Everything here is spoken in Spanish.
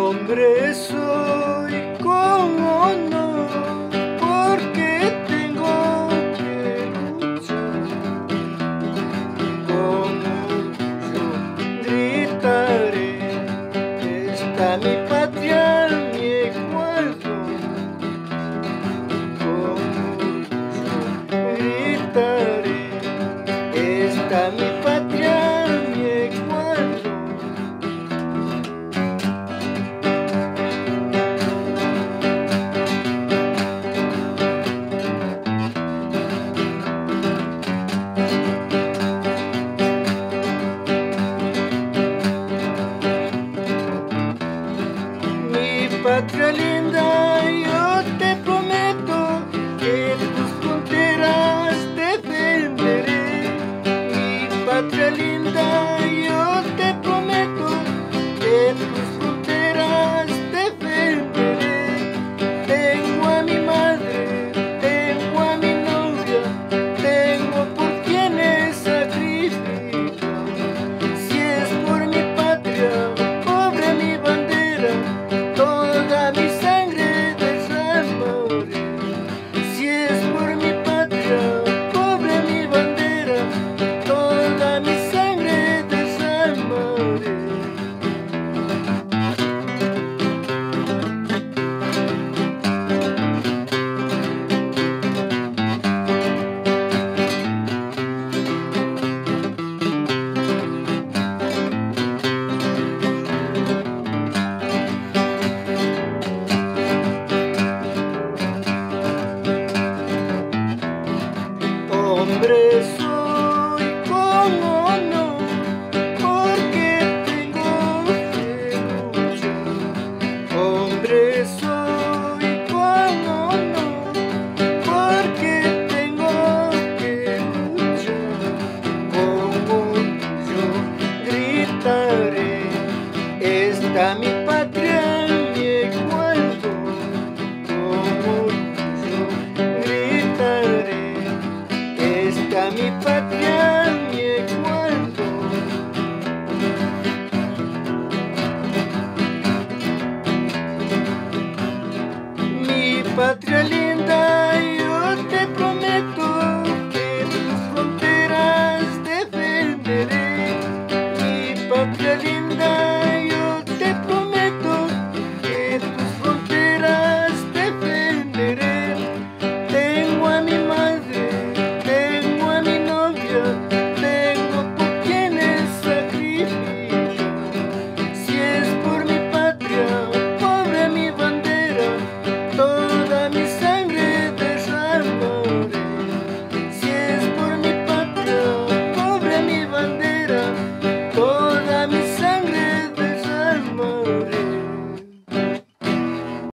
Hombre soy, cómo no, porque tengo que luchar. Como yo gritaré, está mi patria, mi Ecuador. Como yo gritaré, está mi patria, mi Ecuador. Patria linda, yo te prometo que tus fronteras defenderé. Mi patria linda, yo te prometo que tus fronteras defenderé. Tengo a mi madre, tengo a mi novia, tengo por quienes sacrificar. Si es por mi patria, pobre mi bandera, toda mi sangre derramaré. Si es por mi patria, pobre mi bandera, toda mi sangre derramaré. Hombre soy, cómo no, porque tengo que luchar. Hombre soy, cómo no, porque tengo que luchar. Como yo gritaré, está mi patria, mi Ecuador. Como yo gritaré, está mi patria, mi Ecuador. Mi patria linda, yo te prometo que tus fronteras defenderé.